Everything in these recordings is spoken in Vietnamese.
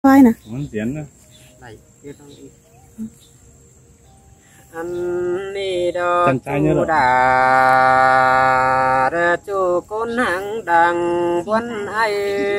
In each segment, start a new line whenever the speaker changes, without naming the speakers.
vai nè
muốn tiến nữa
này kia trong đi anh đi đó chú đà ra chú con hàng đằng quân ai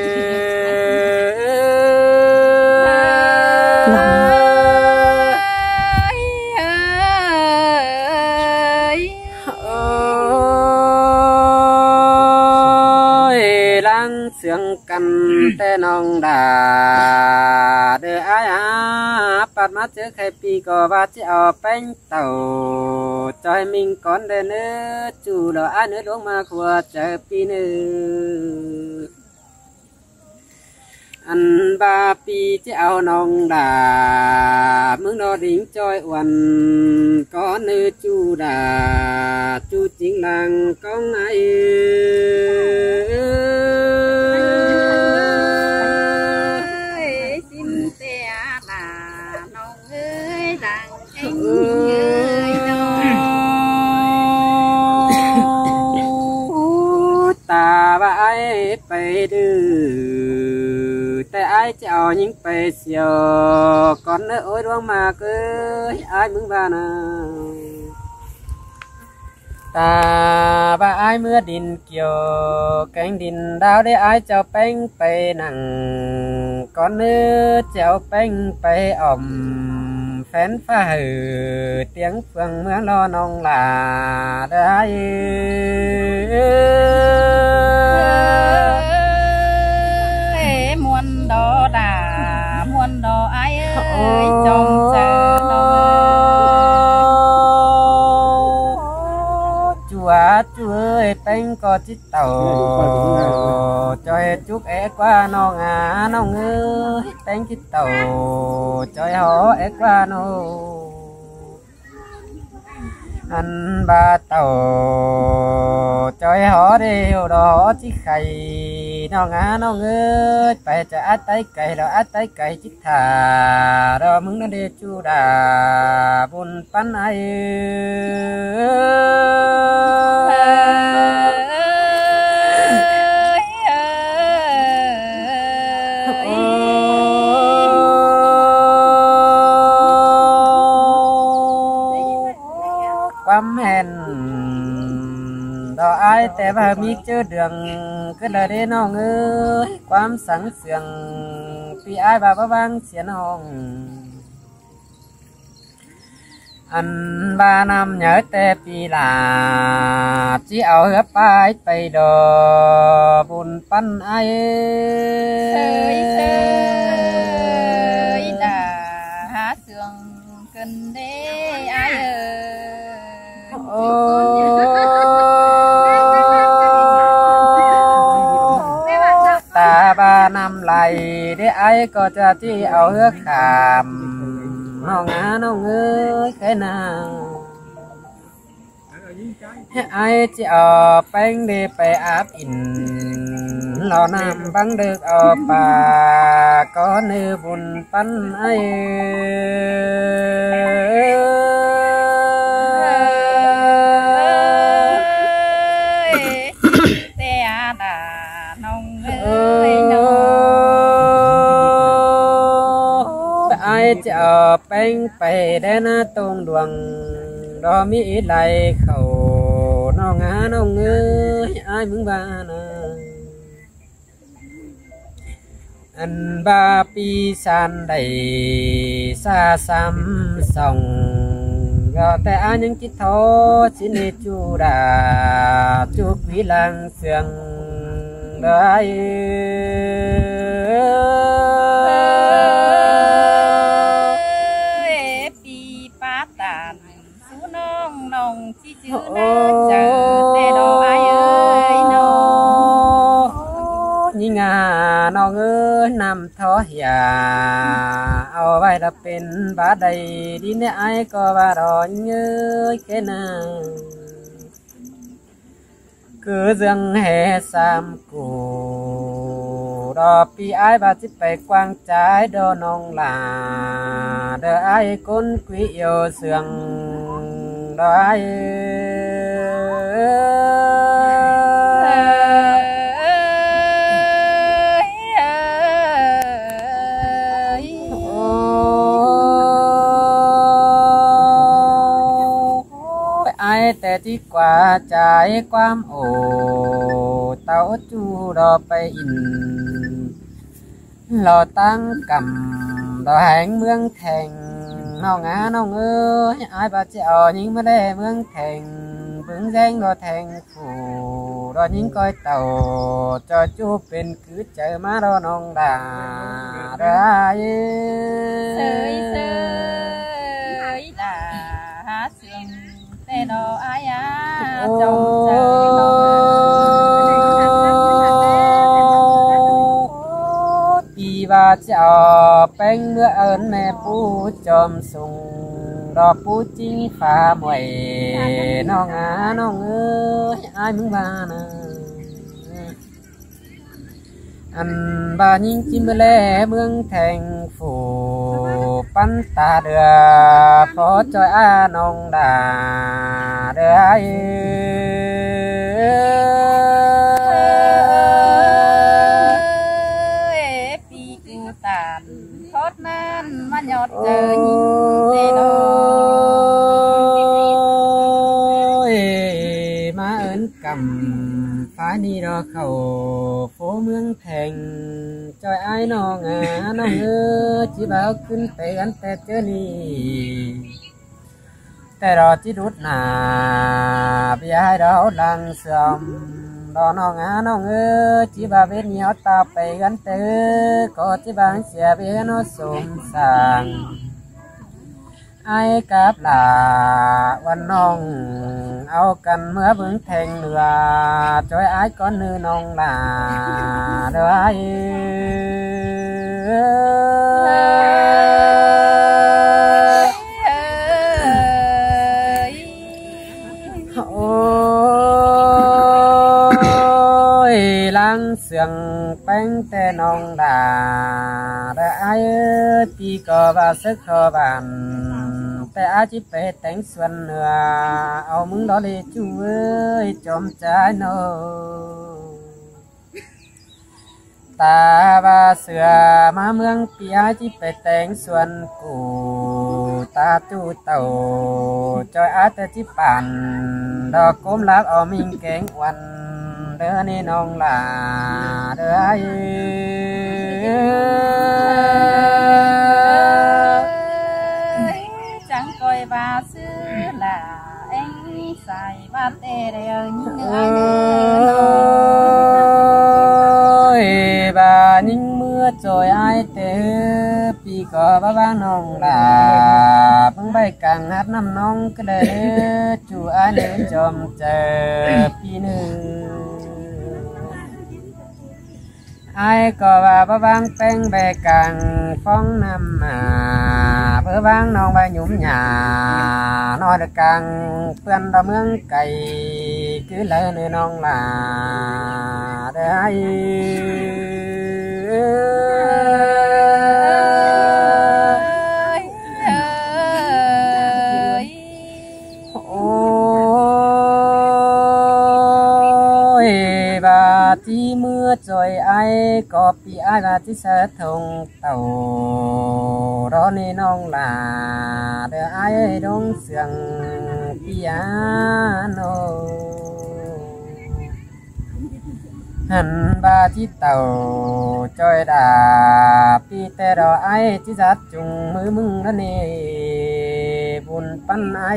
sương căn tê nong đà để ai bắt mắt chứ khai pi có ba chứ ở bên tàu cho mình con để nữa chủ đó ai nữa đúng mà của chờ pi nữa ăn ba pi chứ ao nong đà mướn đó đỉnh trôi uẩn có nữ chủ đà chủ chính làng con ai ta ba ai phải đưaแต่ai chào những phải siêu con nữa ôi đoan mà cứ ai mừng ba nào ta ba ai mưa đình kiều cánh đình đào để ai chào bánh phải nặng con nữa chào bánh phải ẩm phén pha hừ tiếng phương mưa lo nong là đây
muôn đó là muôn đó ai ơi trong chờ
chúa ơi bánh có chiếc tàu cho chúc é qua nó ngà nó ngư bánh chiếc tàu cho họ é qua nó ăn ba tàu cho họ đều đó chiếc khay nó ngà nó ngư phải trả tay cày đó tay cày chiếc thà đó mừng nó đi chu đà buồn pan ai quắm hèn đó ai té vào mi chơi đường cứ là đến nó ngơ quắm sáng sương vì ai bà vang xiên hồng anh ba năm nhớ tê pi là chỉ ở hấp ai bay đò buồn pan ai
ơi đã há sương cần để ai
ta ba năm lại để ai có cho chị ở hước khám nó ngã nó ngơi cái nào ai chỉ ở bánh đi phải áp in lo nằm băng được ở bà có nữ buồn pan ai ai chờ bánh phải đến tung đường đó mỹ lại khẩu nó ngã nó ngơi ai mừng ba nào anh ba pi san đầy xa xăm sòng gạoแต่anh những chiếc thố xin đi chu đà chu quý làng sương đây
nồng chi chữ nó chờ tê đồ ai ơi nó
nhìn à nó ngơ nằm thó hià ao vai đập bên bá đầy đi nè ai có ba đò như cái nào cứ dâng hè sam cù đò pi ai ba chích phải quang trái đô nong là đỡ ai côn quý yêu sương đó แต่ที่กว่าใจความโอเต้าจูรอไปอินเราตั้งกำเราแห่งเมืองแข่งน้องน้องเอ้ยไอ้บาเจ้ายิงมาได้เมืองแข่งบึงแจ้งเราแทงผูเรายิงก้อยเต่าจอจูเป็นคือเจอมาเราน้องด่าได้
sơi sơi là há sương tê đồ ai á trong trời
ปีว่าเจ้าเป็นเมื่อเอิญแม่ปูจอมสุงดอกปูจิงฟ้ามวยน้องน้องเอ้ยอายมึงบ้านะอันบ้ายิงจิมแลเมืองแทงฝูปันตาเดือพอจอยอาน้องด่าเดือ
tàn thoát nan mà nhọt chờ nhìn tê đồ
má ơn cầm phá đi đó khẩu phố mương thành trời ai nó ngả nó ngơ chỉ bảoขึ้นไปกันแต่เจอนี่แต่รอที่รุดหนาพี่ให้เราดังเสื่อมđó nó ngơ chỉ bà biết nhiều ta phải gắn tư có chỉ bà sẽ biết nó sum sàng ai cáp làวันน้องเอากันเมื่อบึงแทงเรือจอยไอ้ก้อนนื้อน้องลาเด้อไอ้เสียงแป้งแต่น้องด่าแต่ไอ้ปีก็ว่าซึกขอบานแต่อาจิไปแต่งส่วนเหนือเอามึงดอเลยช่วยจอมใจโนตาว่าเสือมาเมืองปีอาจิไปแต่งส่วนกูตาจูเต่าจอยอาแต่จิปั่นดอกก้มลักเอามิงแกงวันเด้อนี่น้องลาเด้อไอ้
chẳng coi bà xưa là anh xài ba tê đều những người
ơi bà những mưa trời ai tê pi có baน้องลาเพิ่งใบกังhátน้ำน้องก็ได้จูอันเดินจอมเจอปีหนึ่งไอ้ก็ว่าบ่บางแป้งแบกังฟ้องน้ำมาเพื่อบางน้องใบหยุ่มหยาน้อยเด็กกังเพื่อนดาวเมืองไก่คือเลยเนื้อน้องลาได้ที่เมื่อจอยไอ้ก็ปีไอ้บาที่เสะทงเต่ารอในน้องลาเด้อไอ้ดงเสียงปีอาโนหันบาที่เต่าจอยดาปีแต่รอไอ้ที่จัดจุงมือมึงนั่นเองบุญปันไอ้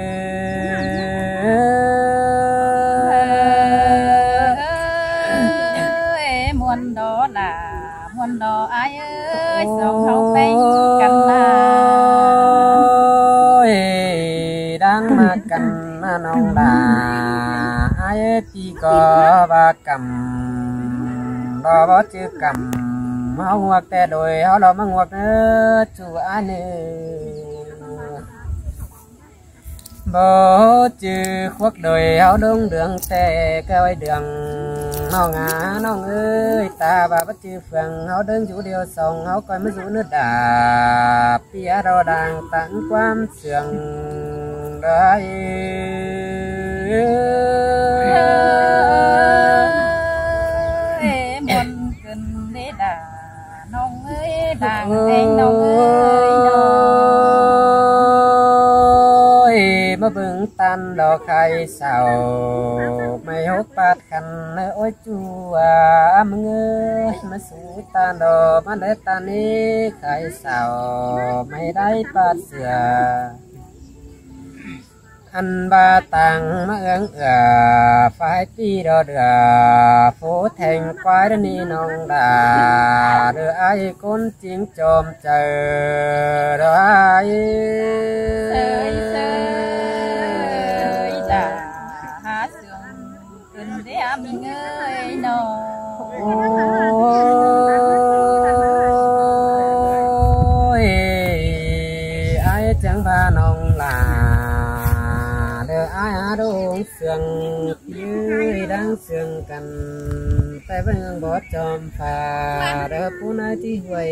muôn đó là muôn đó ai ơi sông hậu bánh cằn là
đang mà cằn nong là ai thì có ba cầm đó bó chữ cầm hao ngoặcแต่đồi hao đó mà ngoặc nữa chủ ai nữa bố chữ khuất đời hao đông đườngแต่cái đườngน้องเอ้ยตาบาบัดจือเฟืองเฮาเดินอยู่เดียวสองเฮาคอยมาสู่เนื้อดาเปียรอดังตั้งความเสื่องได้
มนขึ้นได้ด่าน้องเอ้ยด่างเองน้องเอ้ยน้อง
มาเบิ่งต tan lo khai sầu mày hốt bát khăn nơi ôi chua mừng ơi mà su tan lo mà để tan đi khai sầu mày đáy bát sửa anh ba tàng mà ương phải đi đó được phố thành quái đó ni nong đà đưa ai con tiếng chôm chờ đó ai
đà há sương cần để mình ơi nó
ôi ai chẳng ba nong là ai đốn sương dưới đang sương cần tay vẫn bỏ chom phà đỡ phú nơi tí huệ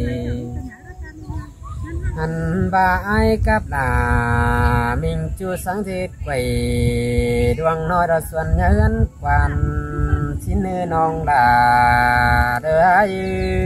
anh ba ai cáp là mình chưa sáng thì quầy đoan nói đó xuân nhớ ấn quan xin nơi non là đỡ ai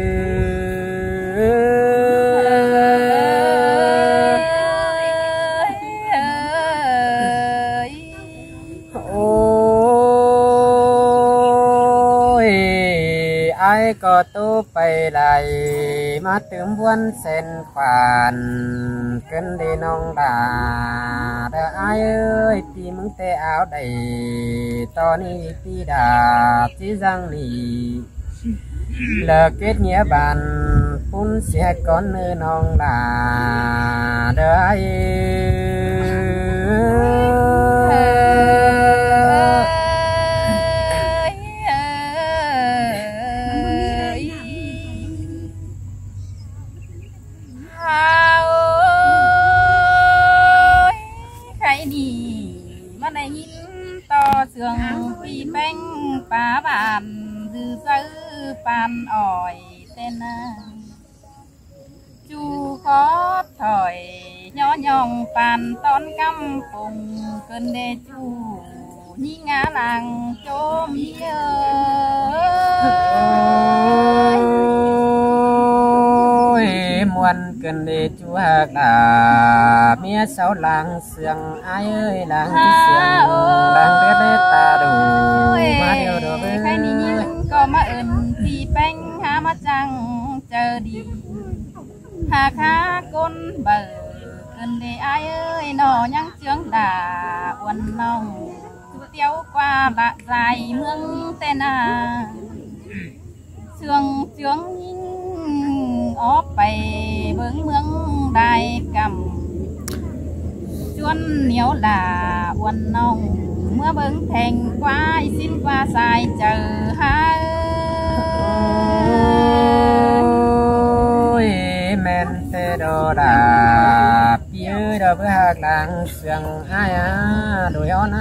ai có tu bay lại mà tưởng buồn sen khoản cơn đi nong đà đỡ ai ơi tìm mừng tê áo đầy to ni pi đà chỉ răng nì lờ kết nghĩa bàn phun xe con nơi nong đà đỡ ai
sương phi bánh phá bàn dư dư bàn ỏi tên chu khó thời nhỏ nhong bàn ton căm cùng cơn đê chu nhí ngã làng chôm
muôn cơn đê chu hạc là mía sáu làng sương ai ơi làng sương làng đê ta đủ mà điều đồ với
khai ni nhìn có mà ơn thì bánh há mà chẳng chờ đi hà khá côn bờ cơn đê ai ơi nó nhăng chướng đà uốn nòng tiêu qua bạc dài mương tên sương chướng óp bày bướng mương đài cầm chuôn nếu là uốn nòng mưa bướng thành quái xin qua dài chờ ha
ôi men tê đồ đà phía đồ với hạt làng sương ai đuổi on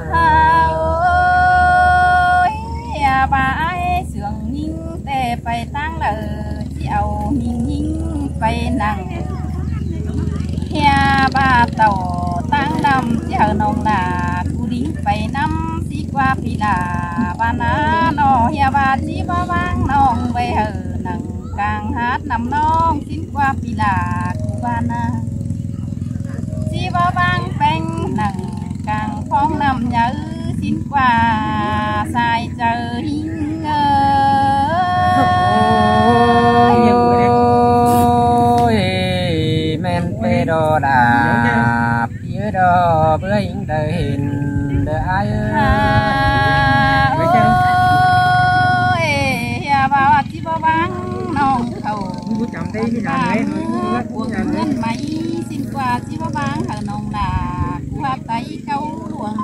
ôi bà ai sương nhìn tê phải tăng lờ chiều nhìn phải nặng hè bà tàu tăng năm chờ nông là cú đính phải năm xí qua phi là bà ná nó hè bà chỉ bà vang nông về hờ nằng càng hát nằm nông xin qua phi là cú bà na chỉ bà vang bánh nằng càng phong nằm nhớ xin qua sai chờ hình
men phê đồ đà phía đồ bữa hình đời hình đời ai
vào chỉ bao bán non thầu của ngân máy xin qua chỉ bao bán hờ non là qua tay câu luồng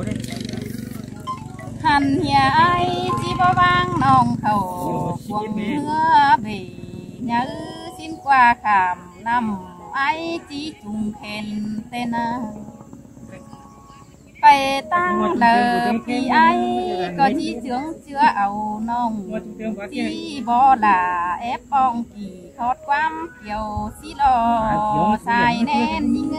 hành nhà ai chỉ bao bán non thầu của mưa về nhớ xin qua khảm năm ai chỉ trùng khen tên phải tăng lờ thì ai có chỉ trưởng chưa ẩu nông chỉ bỏ là ép bong kỳ thoát quam kiểu xí lò xài nên nhìn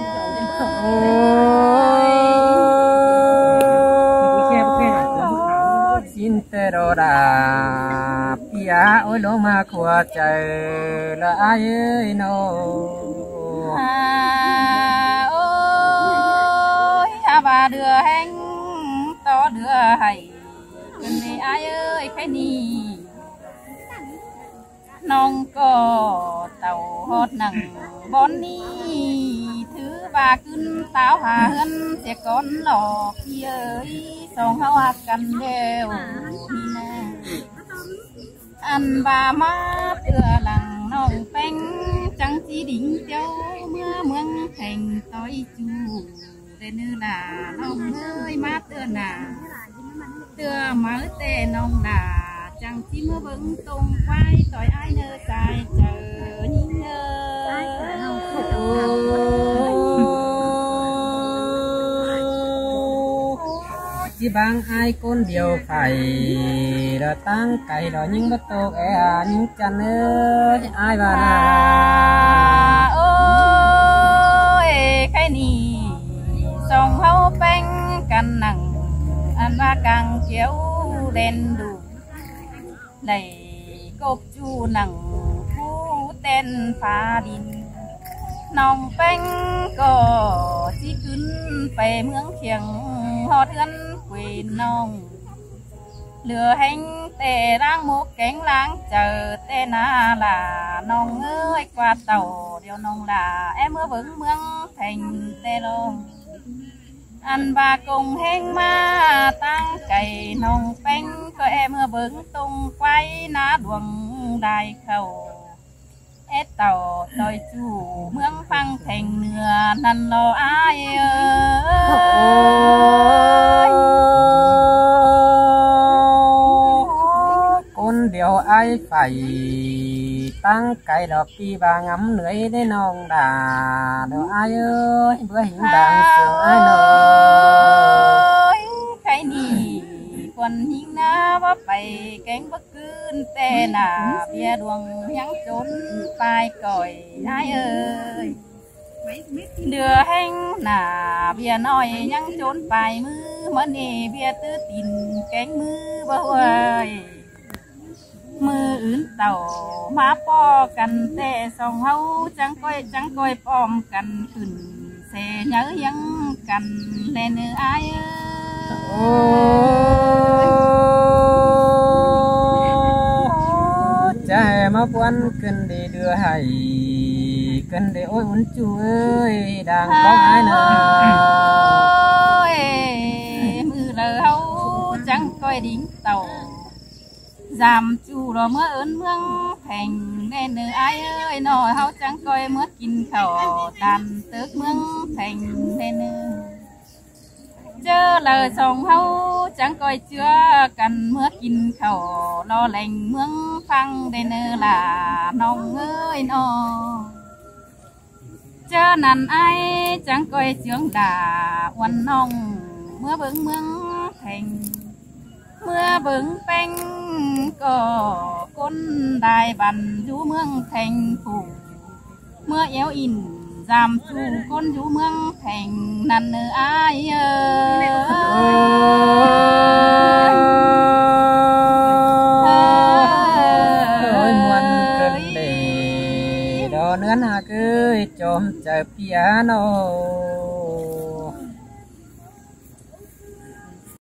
xin tê đồ đà pia ôi lô ma khua trời là ai ơi nô
bà là đưa hẹn to đưa hay cần để ai ơi cái ni nong có tàu hót nặng bón ni thứ ba cưng táo hà hân sẽ con lọ kia ơi song hao cần đều ăn ba má tựa lằng nong bánh trắng chi đỉnh châu mưa mương thành tối chu để như là nong ơi má tựa nà tựa má tê nong là chẳng chi mưa vững tung quay tội ai nơ dài chờ nhìn
chỉ bằng ai con điều phải là tăng cày đó những bất tô những chân ơi ai và
ơi cái nì sông hậu bánh cằn nặng ăn ba càng kéo đen đủ đầy cột chu nặng phú tên phá đình nòng bánh có chỉ cứng về mương khiêng hót gắn quỳ nòng lừa hành tề đang một cánh láng chờ tê na là nòng ơi qua tàu điều nòng là em mưa vững mương thành tê lông ăn ba cùng hên ma tăng cày nòng bánh có em mưa vững tung quay ná đuồng đài khẩu ết tàu đòi chủ mương phăng thành nửa năn lo ai ơi
con điều ai phải tăng cái đó pi và ngắm lưới để nong đà đâu ai ơi bữa hình đàn sương ai nở
cái nì quần hình na bắp bay cánh bất cứ tê nà bia đuông nhắn trốn vai còi ai ơi đưa hành nà bia nói nhắn trốn vai mưa mơ nề bia tư tin cánh mưa bao ơi mưa ướn tàu má po cần tê song hâu chẳng coi pom cần khửn xe nhớ nhắn cần lên ai
cha mà quan cần để đưa hay cần để ôi muốn chú ơi đang có ai
ơi mưa lờ hâu chẳng coi đỉnh tàu giảm chu rồi mưa ớn mương thành nên ai ơi nói hâu chẳng coi mưa kín khẩu đàn tước mương thành nên chớ lời song hâu chẳng coi chưa cần mưa kín khẩu lo lành mương phăng nên là nong ơi nó chớ nằn ai chẳng coi chướng đà uốn nong mưa bướng mương thành mưa bướng bánh có côn đài bàn du mương thành phủ mưa éo in giảm chu con du mương thành nằn ai
ơi muôn cơn để đó nữa hà cứ chôm chờ piano